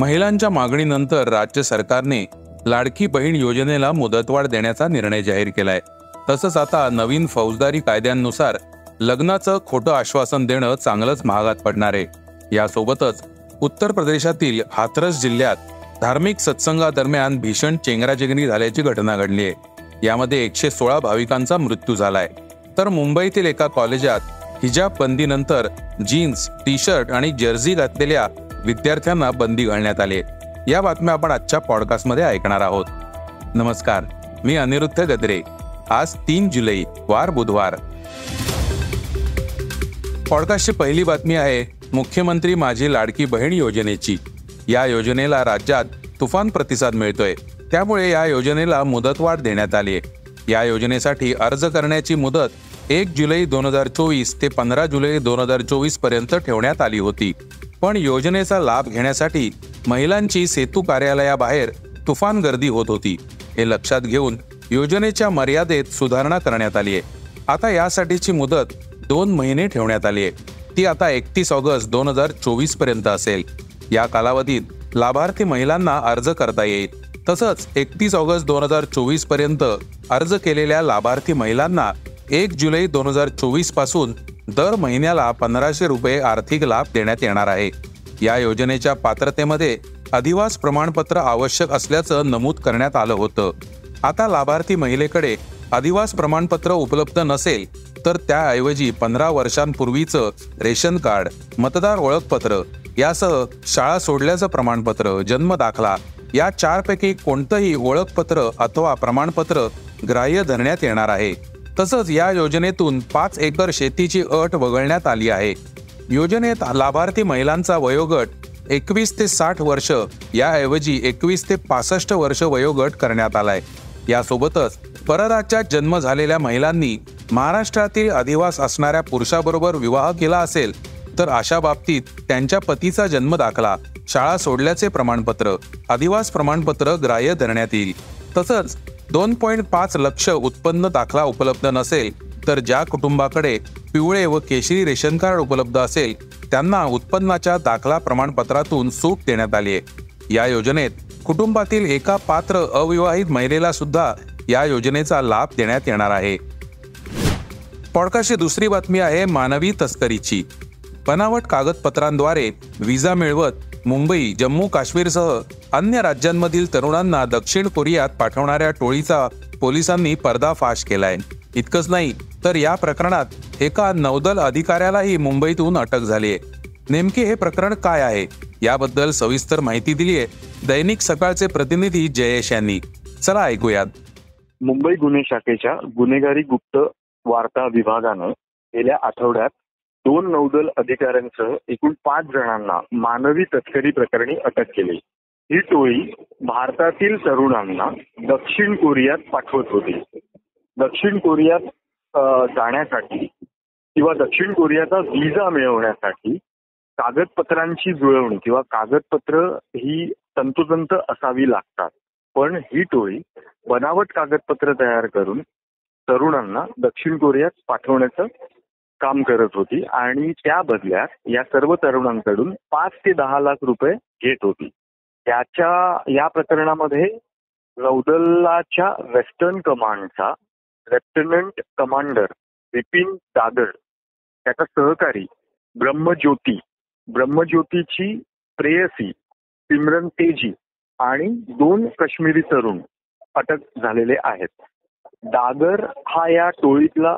महिलांच्या मागणीनंतर राज्य सरकारने लाडकी बहीण योजनेला मुदतवाढ देण्याचा निर्णय जाहीर केलाय. तसंच आता नवीन फौजदारी कायद्यांनुसार लग्नाचं खोटं आश्वासन देणं चांगलंच महागात पडणार आहे. यासोबतच उत्तर प्रदेशातील हाथरस जिल्ह्यात धार्मिक सत्संगादरम्यान भीषण चेंगराचेंगरी झाल्याची घटना घडली आहे. यामध्ये 116 भाविकांचा मृत्यू झालाय. तर मुंबईतील एका कॉलेजात हिजाब बंदीनंतर जीन्स, टी शर्ट आणि जर्सी घातलेल्या विद्यार्थ्यांना बंदी घालण्यात आली. या बातम्या आपण आजच्या पॉडकास्टमध्ये ऐकणार आहोत. नमस्कार, मी अनिरुद्ध गद्रे. आज 3 जुलै वार बुधवार. पॉडकास्टची पहिली बातमी आहे मुख्यमंत्री माझी लाडकी बहीण योजनेची. या योजनेला राज्यात तुफान प्रतिसाद मिळतोय. त्यामुळे या योजनेला मुदतवाढ देण्यात आली आहे. या योजनेसाठी अर्ज करण्याची मुदत 1 जुलै 2024 ते 15 जुलै 2024 पर्यंत ठेवण्यात आली होती. पण योजनेचा लाभ घेण्यासाठी महिलांची सेतू कार्यालयाबाहेर तुफान गर्दी होत होती. हे लक्षात घेऊन योजनेच्या मर्यादेत सुधारणा करण्यात आली आहे. आता यासाठीची मुदत 2 महिने ठेवण्यात आली आहे. ती आता 31 ऑगस्ट 2024 पर्यंत असेल. या कालावधीत लाभार्थी महिलांना अर्ज करता येईल. तसंच 31 ऑगस्ट 2024 पर्यंत अर्ज केलेल्या लाभार्थी महिलांना 1 जुलै 2024 पासून दर महिन्याला 1500 रुपये आर्थिक लाभ देण्यात येणार आहे. या योजनेच्या पात्रतेमध्ये अधिवास प्रमाणपत्र आवश्यक असल्याचं नमूद करण्यात आलं होतं. आता लाभार्थी महिलेकडे अधिवास प्रमाणपत्र उपलब्ध नसेल तर त्याऐवजी 15 वर्षांपूर्वीचं रेशन कार्ड, मतदार ओळखपत्र यासह शाळा सोडल्याचं प्रमाणपत्र, जन्म दाखला या 4 पैकी कोणतंही ओळखपत्र अथवा प्रमाणपत्र ग्राह्य धरण्यात येणार आहे. तसंच या योजनेतून 5 एकर शेतीची अट वगळण्यात आली आहे. योजनेत लाभार्थी महिलांचा वयोगट 21 ते 60 वर्ष याऐवजी 21 ते 65 वर्ष वयोगट करण्यात आलाय. यासोबतच परराज्यात जन्म झालेल्या महिलांनी महाराष्ट्रातील अधिवास असणाऱ्या पुरुषाबरोबर विवाह केला असेल तर अशा बाबतीत त्यांच्या पतीचा जन्म दाखला, शाळा सोडल्याचे प्रमाणपत्र, अधिवास प्रमाणपत्र ग्राह्य धरण्यात येईल. तसंच 2.5 लक्ष उत्पन्न दाखला उपलब्ध नसेल तर ज्या कुटुंबाकडे पिवळे व केशरी रेशन कार्ड उपलब्ध असेल त्यांना उत्पन्नाच्या दाखला प्रमाणपत्रातून सूट देण्यात आली आहे. या योजनेत कुटुंबातील एका पात्र अविवाहित महिलेला सुद्धा या योजनेचा लाभ देण्यात येणार आहे. पॉडकास्टची दुसरी बातमी आहे मानवी तस्करीची. बनावट कागदपत्रांद्वारे व्हिसा मिळवत मुंबई, जम्मू काश्मीरसह अन्य राज्यांमधील तरुणांना दक्षिण कोरियात पाठवणाऱ्या टोळीचा पोलिसांनी पर्दाफाश केलाय. इतकंच नाही तर या प्रकरणात एका नौदल अधिकाऱ्यालाही मुंबईतून अटक झाली आहे. नेमके हे प्रकरण काय आहे याबद्दल सविस्तर माहिती दिली आहे दैनिक सकाळचे प्रतिनिधी जयेश यांनी. चला ऐकूयात. मुंबई गुन्हे शाखेच्या गुन्हेगारी गुप्त वार्ता विभागानं गेल्या आठवड्यात 2 नौदल अधिकाऱ्यांसह एकूण 5 जणांना मानवी तस्करी प्रकरणी अटक केली. ही टोळी भारतातील तरुणांना दक्षिण कोरियात पाठवत होती. दक्षिण कोरियात जाण्यासाठी किंवा दक्षिण कोरियाचा व्हिसा मिळवण्यासाठी कागदपत्रांची जुळवणी किंवा कागदपत्र ही तंतोतंत असावी लागतात. पण ही टोळी बनावट कागदपत्र तयार करून तरुणांना दक्षिण कोरियात पाठवण्याचं काम करत होती आणि त्या बदल्यात या सर्व तरुणांकडून 5 ते 10 लाख रुपये घेत होती. या प्रकरणामध्ये नौदलाच्या वेस्टर्न कमांडचा लेफ्टनंट कमांडर विपिन दादर, त्याचा सहकारी ब्रह्मज्योतीची प्रेयसी सिमरन तेजी आणि 2 काश्मीरी तरुण अटक झालेले आहेत. दादर हा या टोळीतला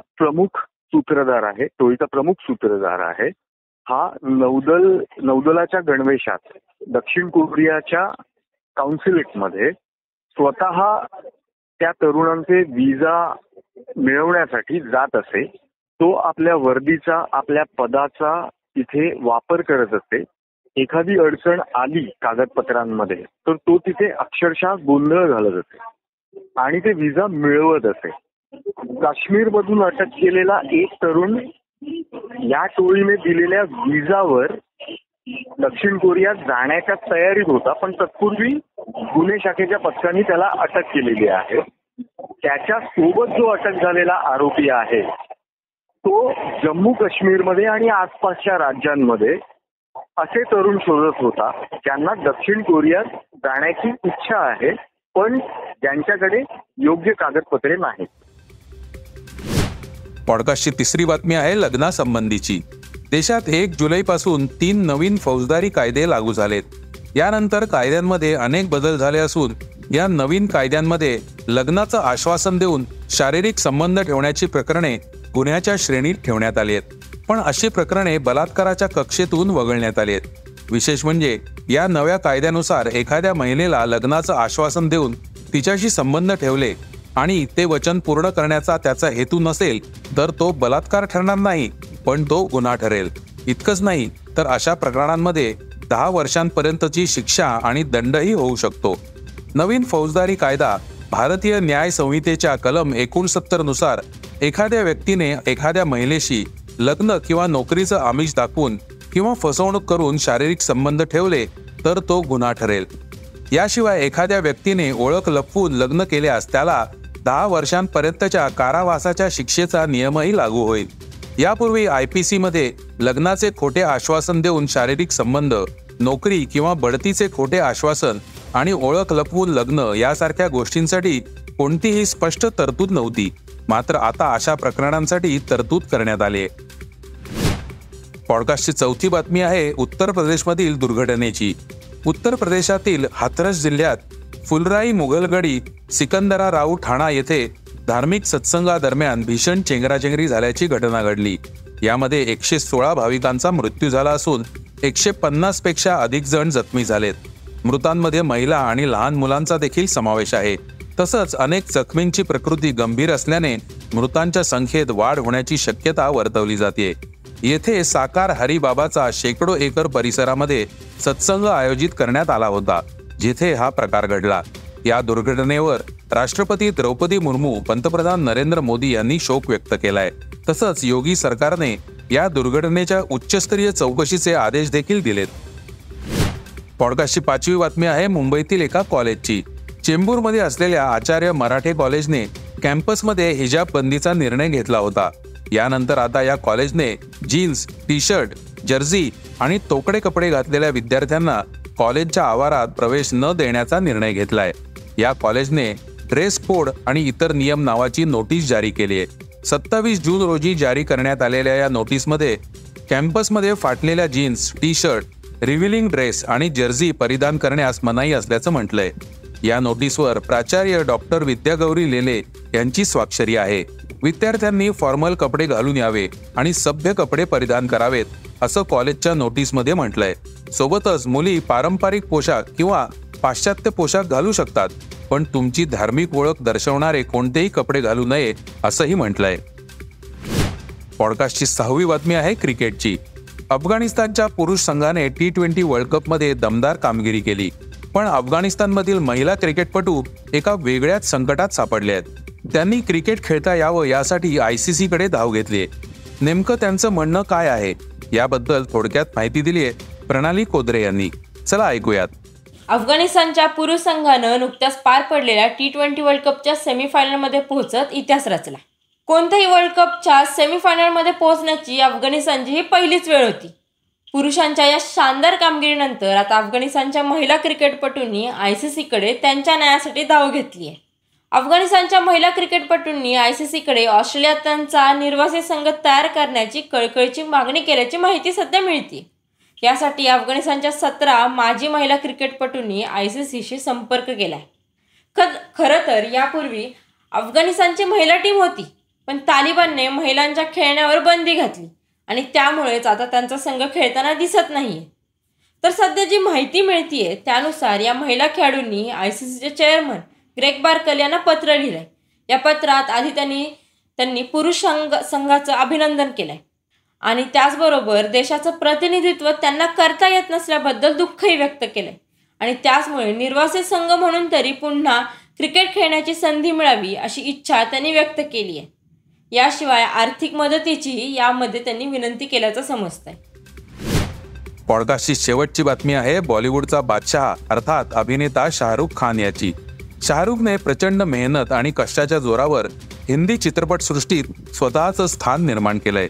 टोळीचा प्रमुख सूत्रधार आहे. हा नौदलाच्या गणवेशात दक्षिण कोरियाच्या काउन्सिलेटमध्ये स्वतः त्या तरुणांचे व्हिसा मिळवण्यासाठी जात असे. तो आपल्या वर्दीचा, आपल्या पदाचा तिथे वापर करत असे. एखादी अडचण आली कागदपत्रांमध्ये तर तो तिथे अक्षरशः गोंधळ घालत असे आणि ते व्हिसा मिळवत असे. काश्मीरमधून अटक केलेला एक तरुण या टोळीने दिलेल्या व्हिसावर दक्षिण कोरियात जाण्याच्या तयारीत होता, पण तत्पूर्वी गुन्हे शाखेच्या पथकाने त्याला अटक केलेली आहे. त्याच्या सोबत जो अटक झालेला आरोपी आहे तो जम्मू काश्मीरमध्ये आणि आसपासच्या राज्यांमध्ये असे तरुण शोधत होता ज्यांना दक्षिण कोरियात जाण्याची इच्छा आहे, पण ज्यांच्याकडे योग्य कागदपत्रे नाहीत. पॉडकास्टची तिसरी बातमी आहे लग्नासंबंधीची. देशात 1 जुलैपासून 3 नवीन फौजदारी कायदे लागू झालेत. यानंतर कायद्यांमध्ये अनेक बदल झाले असून या नवीन कायद्यांमध्ये लग्नाचं आश्वासन देऊन शारीरिक संबंध ठेवण्याची प्रकरणे गुन्ह्याच्या श्रेणीत ठेवण्यात आली आहेत. पण अशी प्रकरणे बलात्काराच्या कक्षेतून वगळण्यात आली आहेत. विशेष म्हणजे या नव्या कायद्यानुसार एखाद्या महिलेला लग्नाचं आश्वासन देऊन तिच्याशी संबंध ठेवले आणि ते वचन पूर्ण करण्याचा त्याचा हेतू नसेल तर तो बलात्कार ठरणार नाही, पण तो गुन्हा ठरेल. इतकंच नाही तर अशा प्रकरणांमध्ये 10 वर्षांपर्यंतची शिक्षा आणि दंडही होऊ शकतो. नवीन फौजदारी कायदा भारतीय न्याय संहितेच्या कलम 69 नुसार एखाद्या व्यक्तीने एखाद्या महिलेशी लग्न किंवा नोकरीचं आमिष दाखवून किंवा फसवणूक करून शारीरिक संबंध ठेवले तर तो गुन्हा ठरेल. याशिवाय एखाद्या व्यक्तीने ओळख लपवून लग्न केल्यास त्याला 10 वर्षांपर्यंतच्या कारावासाच्या शिक्षेचा नियमही लागू होईल. यापूर्वी IPC मध्ये लग्नाचे खोटे आश्वासन देऊन शारीरिक संबंध, नोकरी किंवा बढतीचे खोटे आश्वासन आणि ओळख लपवून लग्न यासारख्या गोष्टींसाठी कोणतीही स्पष्ट तरतूद नव्हती. मात्र आता अशा प्रकरणांसाठी तरतूद करण्यात आली आहे. पॉडकास्टची चौथी बातमी आहे उत्तर प्रदेशमधील दुर्घटनेची. उत्तर प्रदेशातील हाथरस जिल्ह्यात फुलराई मुघलगडी सिकंदरा राऊ ठाणा येथे धार्मिक सत्संगादरम्यान भीषण चेंगराचेंगरी झाल्याची घटना घडली. यामध्ये 116 भाविकांचा मृत्यू झाला असून 150 पेक्षा अधिक जण जखमी झालेत. मृतांमध्ये महिला आणि लहान मुलांचा देखील समावेश आहे. तसंच अनेक जखमींची प्रकृती गंभीर असल्याने मृतांच्या संख्येत वाढ होण्याची शक्यता वर्तवली जाते. येथे साकार हरिबाबाचा शेकडो एकर परिसरामध्ये सत्संग आयोजित करण्यात आला होता, जिथे हा प्रकार घडला. या दुर्घटनेवर राष्ट्रपती द्रौपदी मुर्मू, पंतप्रधान नरेंद्र मोदी यांनी शोक व्यक्त केलाय. तसंच योगी सरकारने या दुर्घटनेच्या उच्चस्तरीय चौकशीचे आदेश देखील दिलेत. पॉडकास्टची 5वी बातमी आहे मुंबईतील एका कॉलेजची. चेंबूरमध्ये असलेल्या आचार्य मराठे कॉलेजने कॅम्पसमध्ये हिजाब बंदीचा निर्णय घेतला होता. यानंतर आता या कॉलेजने जीन्स, टी-शर्ट, जर्सी आणि तोकडे कपडे घातलेल्या विद्यार्थ्यांना कॉलेजच्या आवारात प्रवेश न देण्याचा निर्णय घेतलाय. या कॉलेजने ड्रेस कोड आणि इतर नियम नावाची नोटीस जारी केली आहे. 27 जून रोजी जारी करण्यात आलेल्या या नोटीसमध्ये कॅम्पसमध्ये फाटलेल्या जीन्स, टी-शर्ट, रिव्हिलिंग ड्रेस आणि जर्सी परिधान करण्यास मनाई असल्याचं म्हटलंय. या नोटीसवर प्राचार्य डॉक्टर विद्यागौरी लेले यांची स्वाक्षरी आहे. विद्यार्थ्यांनी फॉर्मल कपडे घालून यावे आणि सभ्य कपडे परिधान करावेत असं कॉलेजच्या नोटीसमध्ये म्हटलंय. सोबतच मुली पारंपरिक पोशाख किंवा पाश्चात्य पोशाख घालू शकतात, पण तुमची धार्मिक ओळख दर्शवणारे कोणतेही कपडे घालू नये असंही म्हटलंय. पॉडकास्टची 6वी बातमी आहे क्रिकेटची. अफगाणिस्तानच्या पुरुष संघाने T20 वर्ल्ड कपमध्ये दमदार कामगिरी केली, पण अफगाणिस्तानमधील महिला क्रिकेटपटू एका वेगळ्याच संकटात सापडले आहेत. त्यांनी क्रिकेट खेळता यावं यासाठी ICC कडे धाव घेतली. नेमकं त्यांचं म्हणणं काय आहे याबद्दल थोडक्यात माहिती दिली आहे प्रणाली कोदरे यांनी. चला ऐकूयात. अफगाणिस्तानच्या पुरुष संघानं नुकत्याच पार पडलेल्या T20 वर्ल्ड कपच्या सेमीफायनलमध्ये पोहोचत इतिहास रचला. कोणत्याही वर्ल्ड कपच्या सेमीफायनलमध्ये पोहोचण्याची अफगाणिस्तानची ही पहिलीच वेळ होती. पुरुषांच्या या शानदार कामगिरीनंतर आता अफगाणिस्तानच्या महिला क्रिकेटपटूंनी ICC कडे त्यांच्या न्यायासाठी धाव घेतली आहे. अफगाणिस्तानच्या महिला क्रिकेटपटूंनी ICC कडे ऑस्ट्रेलियात त्यांचा निर्वासित संघ तयार करण्याची कळकळीची मागणी केल्याची माहिती सध्या मिळते. यासाठी अफगाणिस्तानच्या 17 माजी महिला क्रिकेटपटूंनी ICCशी संपर्क केलाय. खरं तर यापूर्वी अफगाणिस्तानची महिला टीम होती, पण तालिबानने महिलांच्या खेळण्यावर बंदी घातली आणि त्यामुळेच आता त्यांचा संघ खेळताना दिसत नाहीये. तर सध्या जी माहिती मिळतीये त्यानुसार या महिला खेळाडूंनी ICCचे चेअरमन ग्रेग बार्कल यांना पत्र लिहिलंय. या पत्रात आधी त्यांनी पुरुष संघाचं अभिनंदन केलंय आणि त्याचबरोबर देशाचं प्रतिनिधित्व त्यांना करता येत नसल्याबद्दल दुःखही व्यक्त केलंय आणि त्याचमुळे निर्वासित संघ म्हणून तरी पुन्हा क्रिकेट खेळण्याची संधी मिळावी अशी इच्छा त्यांनी व्यक्त केली आहे. याशिवाय आर्थिक मदतीची यामध्ये त्यांनी विनंती केल्याचं समजतंय. पॉडकास्टची शेवटची बातमी आहे बॉलिवूडचा बादशहा अर्थात अभिनेता शाहरुख खान याची. शाहरुखने प्रचंड मेहनत आणि कष्टाच्या जोरावर हिंदी चित्रपटसृष्टीत स्वतःचं स्थान निर्माण केलंय.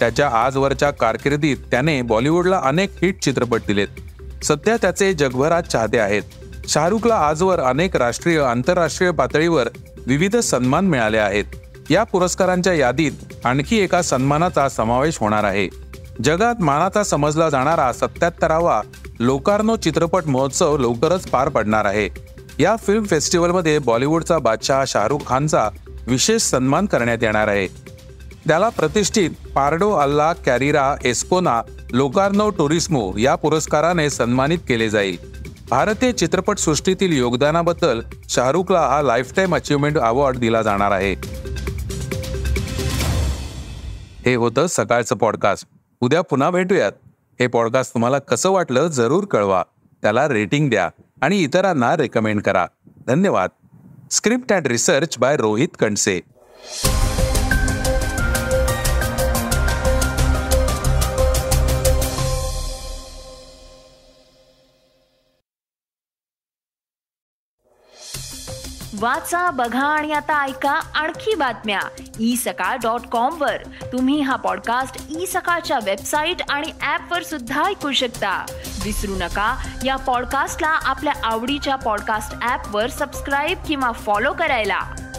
त्याच्या आजवरच्या कारकिर्दीत त्याने बॉलिवूडला अनेक हिट चित्रपट दिलेत. सध्या त्याचे जगभरात चाहते आहेत. शाहरुखला आजवर अनेक राष्ट्रीय आंतरराष्ट्रीय पातळीवर विविध सन्मान मिळाले आहेत. या पुरस्कारांच्या यादीत आणखी एका सन्मानाचा समावेश होणार आहे. जगात मानाचा समजला जाणारा 77वा लोकार्नो चित्रपट महोत्सव लवकरच पार पडणार आहे. या फिल्म फेस्टिवलमध्ये बॉलिवूडचा बादशाह शाहरुख खानचा विशेष सन्मान करण्यात येणार आहे. त्याला प्रतिष्ठित Pardo alla Carriera Ascona Locarno Turismo या पुरस्काराने सन्मानित केले जाईल. भारतीय चित्रपट सृष्टीतील योगदानाबद्दल शाहरुखला हा लाईफटाईम अचीवमेंट अवॉर्ड दिला जाणार आहे. हे होतं सकाळचं पॉडकास्ट. उद्या पुन्हा भेटूयात. हे पॉडकास्ट तुम्हाला कसं वाटलं जरूर कळवा. त्याला रेटिंग द्या आणि इतरांना रेकमेंड करा. धन्यवाद. Script and research by Rohit Kanase. वाचा, बघा आणि आता ऐका आणखी बातम्या isakal.com वर. तुम्ही हा पॉडकास्ट isakal वेबसाईट आणि ऍप वर सुद्धा ऐकू शकता. विसरू नका, या पॉडकास्टला आपल्या आवडीच्या पॉडकास्ट ऍप वर सबस्क्राईब किंवा फॉलो करायला.